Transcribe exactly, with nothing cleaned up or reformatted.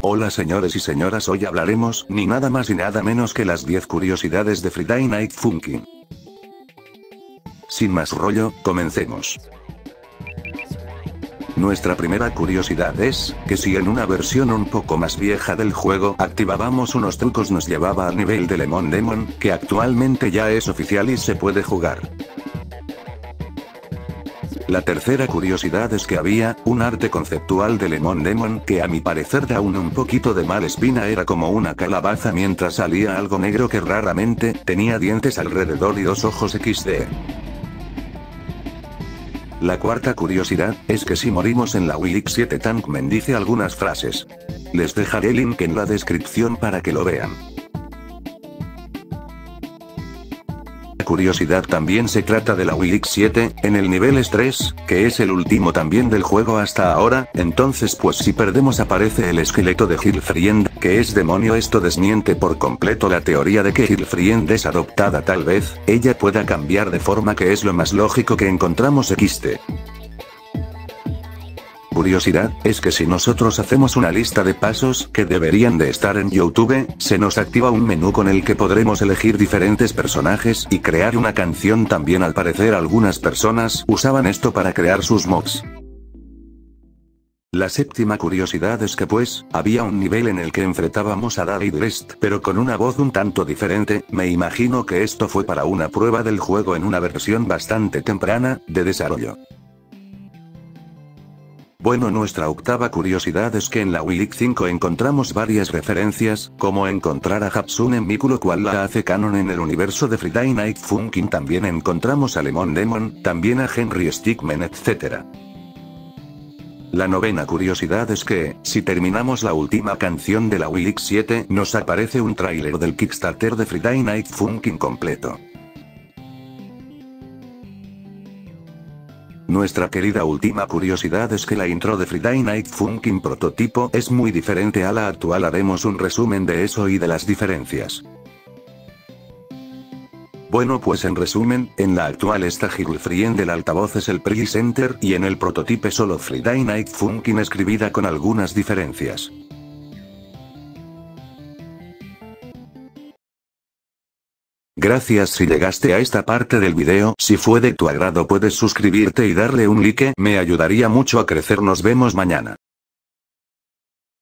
Hola señores y señoras, hoy hablaremos ni nada más y nada menos que las diez curiosidades de Friday Night Funkin'. Sin más rollo, comencemos. Nuestra primera curiosidad es, que si en una versión un poco más vieja del juego activábamos unos trucos nos llevaba al nivel de Lemon Demon, que actualmente ya es oficial y se puede jugar. La tercera curiosidad es que había un arte conceptual de Lemon Demon que a mi parecer da aún un poquito de mala espina, era como una calabaza mientras salía algo negro que raramente tenía dientes alrededor y dos ojos equis de. La cuarta curiosidad es que si morimos en la Willy siete Tankman dice algunas frases. Les dejaré el link en la descripción para que lo vean. La curiosidad también se trata de la Willy siete, en el nivel tres, que es el último también del juego hasta ahora, entonces pues si perdemos aparece el esqueleto de Girlfriend, que es demonio. Esto desmiente por completo la teoría de que Girlfriend es adoptada, tal vez, ella pueda cambiar de forma, que es lo más lógico que encontramos equis de. Curiosidad, es que si nosotros hacemos una lista de pasos que deberían de estar en YouTube, se nos activa un menú con el que podremos elegir diferentes personajes y crear una canción. También al parecer algunas personas usaban esto para crear sus mobs. La séptima curiosidad es que pues, había un nivel en el que enfrentábamos a David West, pero con una voz un tanto diferente. Me imagino que esto fue para una prueba del juego en una versión bastante temprana de desarrollo. Bueno, nuestra octava curiosidad es que en la Willy cinco encontramos varias referencias, como encontrar a Hatsune Miku, lo cual la hace canon en el universo de Friday Night Funkin'. También encontramos a Lemon Demon, también a Henry Stickmin, etcétera. La novena curiosidad es que, si terminamos la última canción de la Willy siete, nos aparece un tráiler del Kickstarter de Friday Night Funkin' completo. Nuestra querida última curiosidad es que la intro de Friday Night Funkin' prototipo es muy diferente a la actual. Haremos un resumen de eso y de las diferencias. Bueno, pues en resumen, en la actual está Girlfriend, el altavoz es el presenter y en el prototipo solo Friday Night Funkin' escribida con algunas diferencias. Gracias si llegaste a esta parte del video. Si fue de tu agrado puedes suscribirte y darle un like, me ayudaría mucho a crecer. Nos vemos mañana.